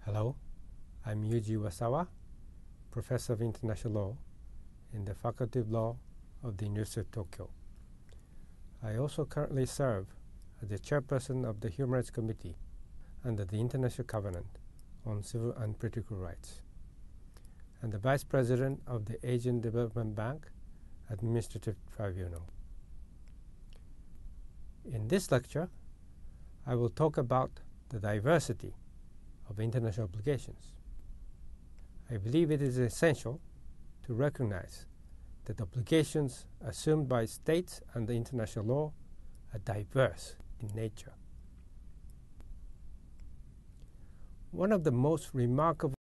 Hello, I'm Yuji Wasawa, Professor of International Law in the Faculty of Law of the University of Tokyo. I also currently serve as the Chairperson of the Human Rights Committee under the International Covenant on Civil and Political Rights, and the Vice President of the Asian Development Bank Administrative Tribunal. In this lecture, I will talk about the diversity of international obligations. I believe it is essential to recognize that obligations assumed by states under international law are diverse in nature. One of the most remarkable